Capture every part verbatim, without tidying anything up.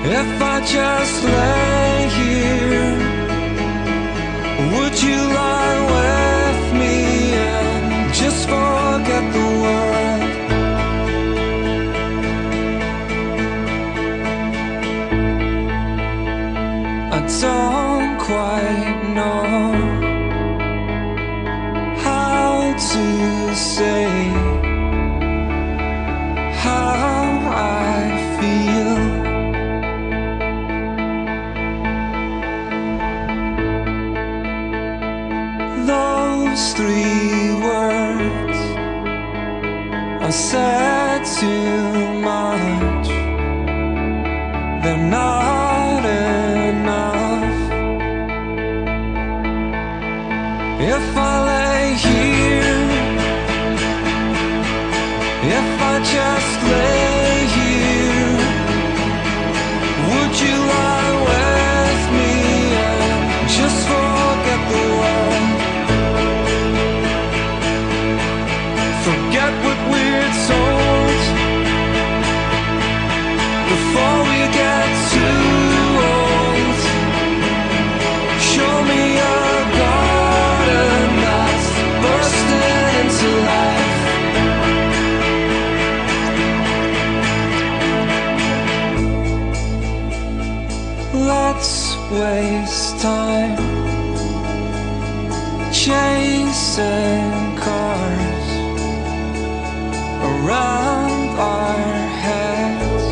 If I just lay here, would you lie with me and just forget the world? I don't quite know how to say how I feel. Those three words are said too much. They're not enough. If I lay here, if I just lay here, would you lie with me and just forget the world? Forget what we're told before we get too old. Show me a garden that's bursting into life. Let's waste time chasing cars around our heads.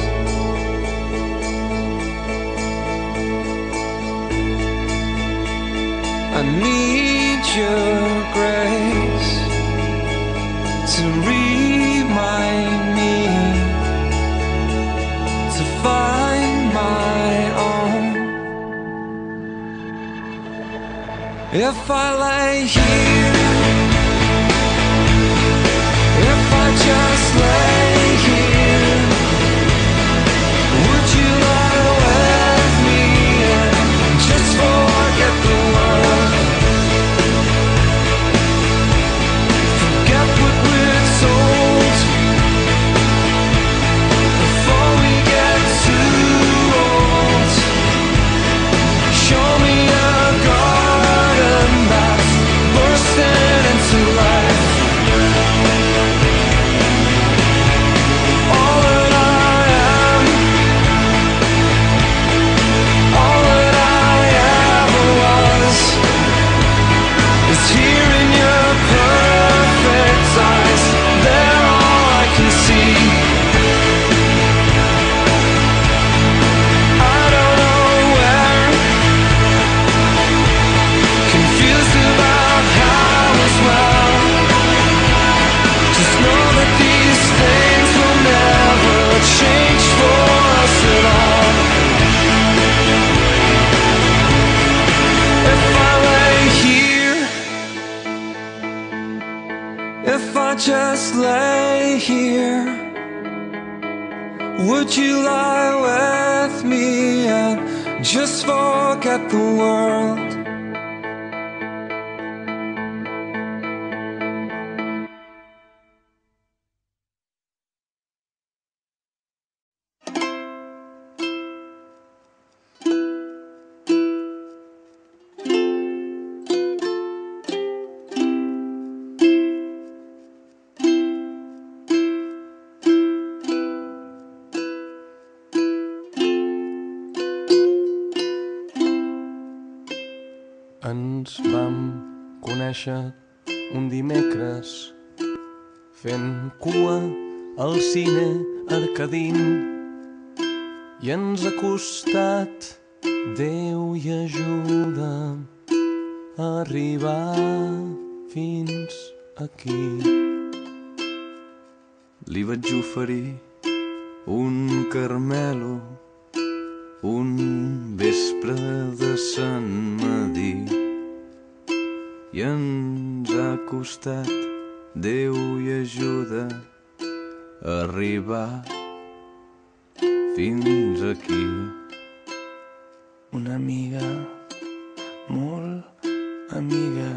I need your grace to remind me to find my own. If I lay here, if I just lay here, would you lie with me and just forget the world? Forget what we're told before we get too old. Show me a garden that's bursting into life. All that I am, all that I ever was, is here in your perfect eyes. They're all I can see. I don't know where, confused about how as well. Just know that these things will never change for us at all. If I lay here, if I just lay here, would you lie with me and just forget the world? Ens vam conèixer un dimecres fent cua al cine Arcadín i ens ha costat, Déu i ajuda, arribar fins aquí. Li vaig oferir un Carmelo un vespre de Sant Madí i ens ha costat, Déu i ajuda, arribar fins aquí. Una amiga, molt amiga,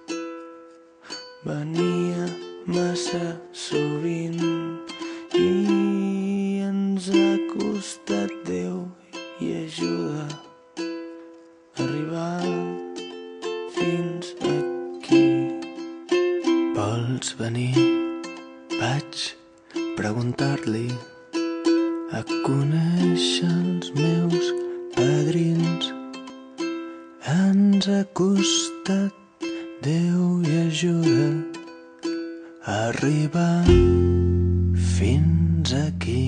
venia massa sovint i ens ha costat, Déu ens ha costat, Déu i ajuda a arribar fins aquí.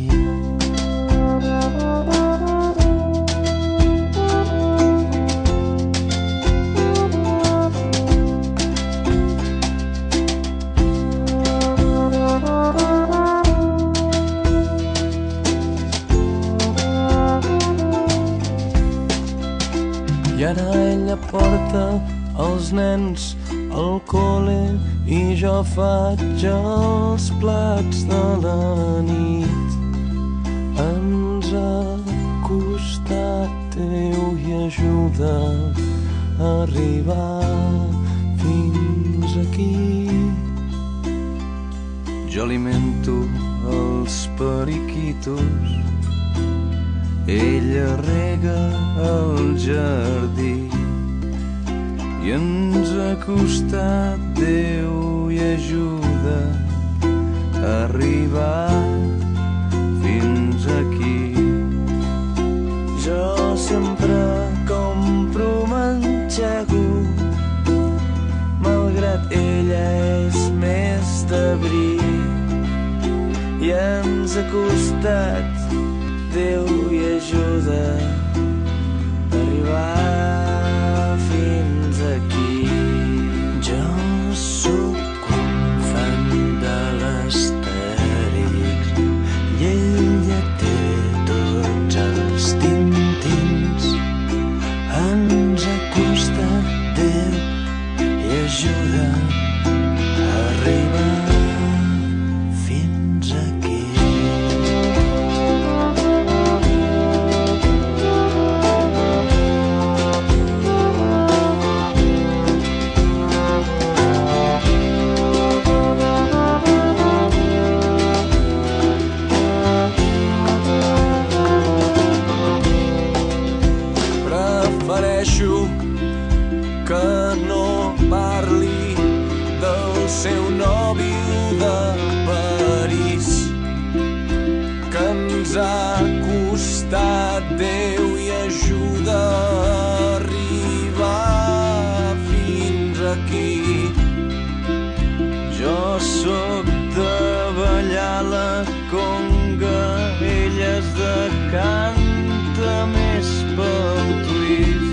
I ara ella porta els nens al col·le i jo faig els plats de la nit. Ens ha costat, Déu i ajuda a arribar fins aquí. Jo alimento els periquitos, ella rega el jardí i ens ha costat, Déu i ajuda a arribar fins aquí. Jo sempre compro menxego, malgrat ella és més d'abril, i ens ha costat, Déu i ajuda a arribar fins aquí. Jo sóc un fan de l'Astèrix i ella té tots els tintins. Ens ha costat, Déu i ajuda a arribar fins aquí. Prefereixo que no parli del seu nòvio de París, que ens ha costat, Déu i ajuda a arribar fins aquí. Jo sóc de ballar la conga, ella és de canta més pel twist.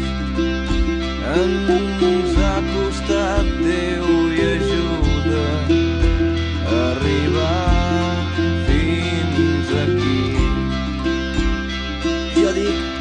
Ens ha costat, Déu i ajuda a arribar fins aquí. Jo dic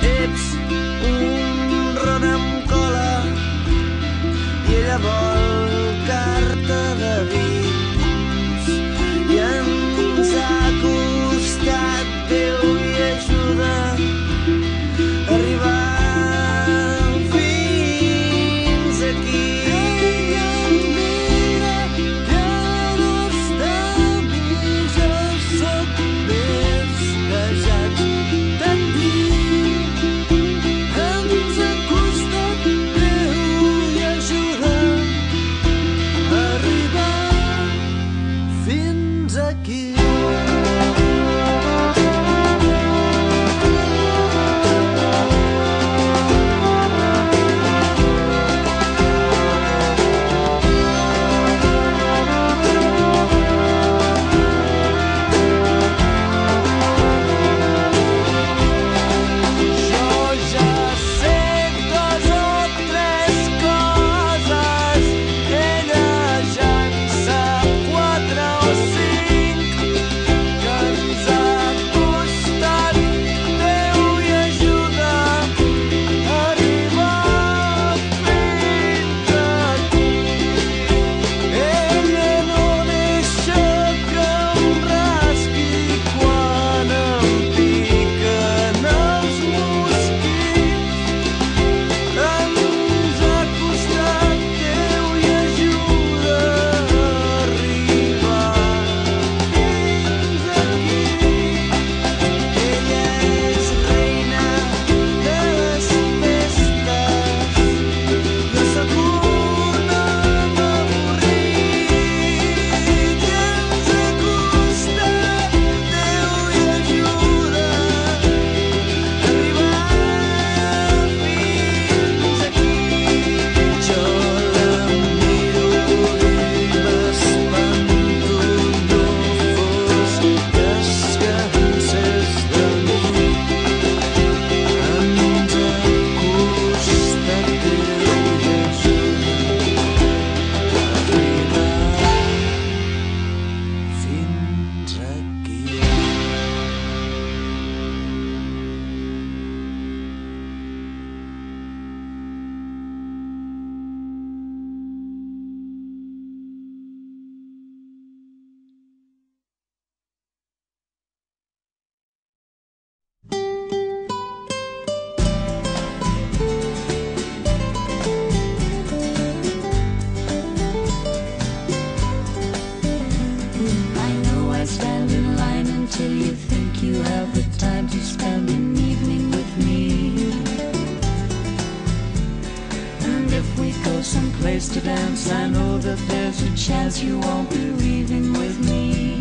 place to dance. I know that there's a chance you won't be leaving with me.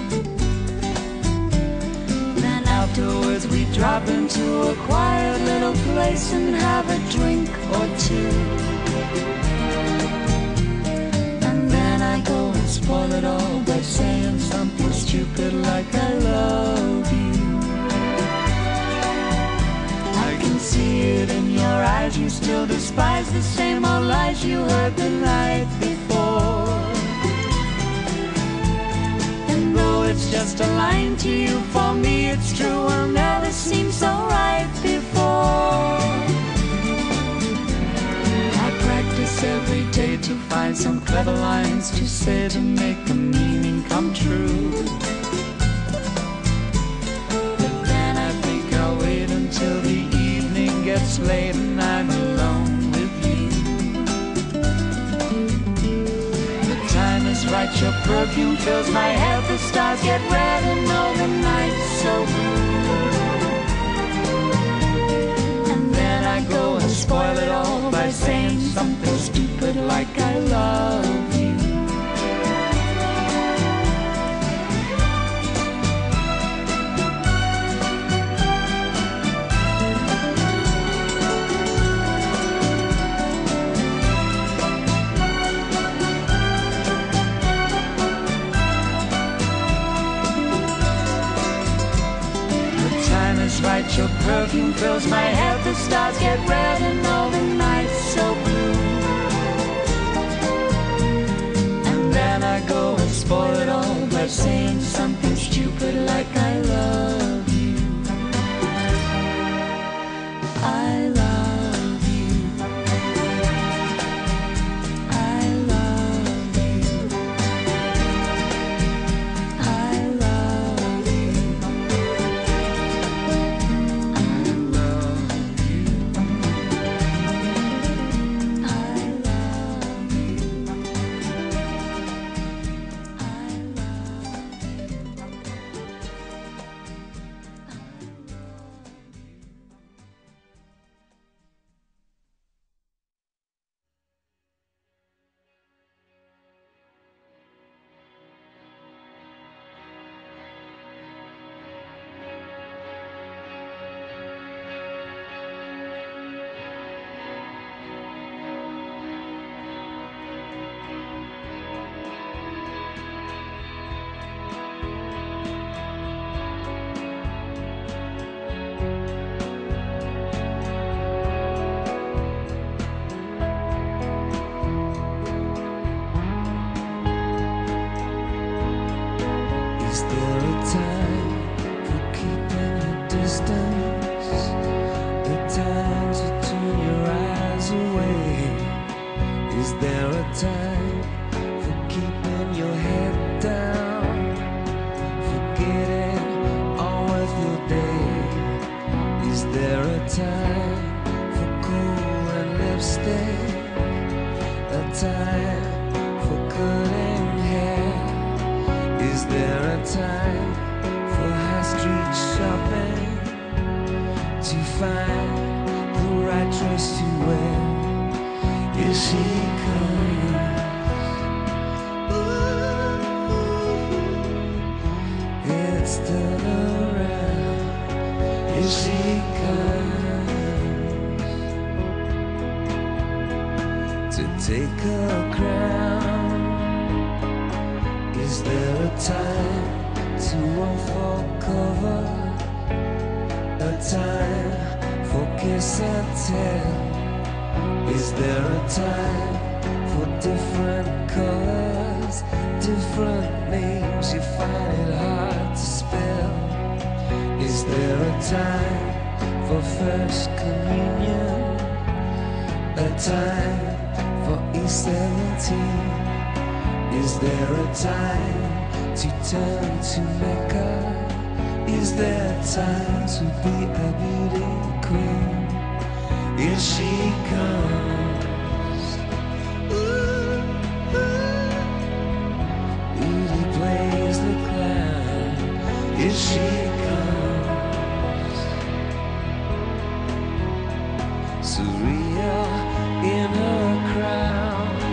Then afterwards we drop into a quiet little place and have a drink or two. And then I go and spoil it all by saying something stupid like I love you. I can see it in your eyes, you still despise the same old lies you heard the night before. And though it's just a line to you, for me it's true, will never seem so right before. I practice every day to find some clever lines to say to make the meaning come true. But then I think I'll wait until the evening gets late and I'm alone with you. The time is right, your perfume fills my head, the stars get red and all the night's so blue. And then I go and spoil it all by saying something stupid like I love you. Right, your perfume fills my head, the stars get red and all the night's so blue. And then I go and spoil it all by saying something stupid like I love you. I love you. I love you. I love you. Surreal in her crown.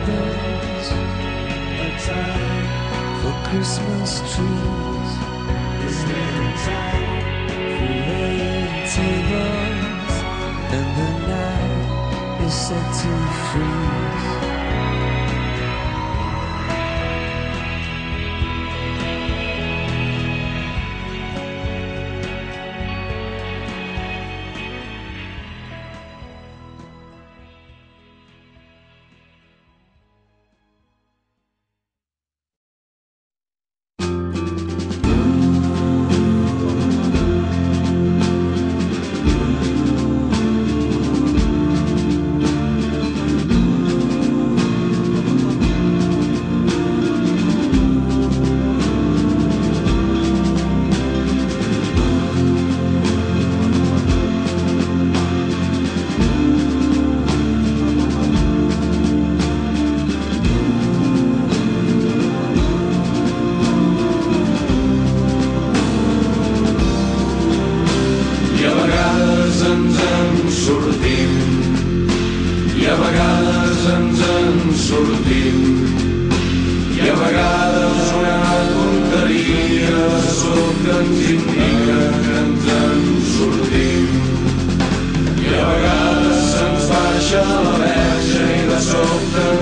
there's a time for Christmas trees. Is there a time for red tables? And the night is set to freeze. Baixa la verge i de sobte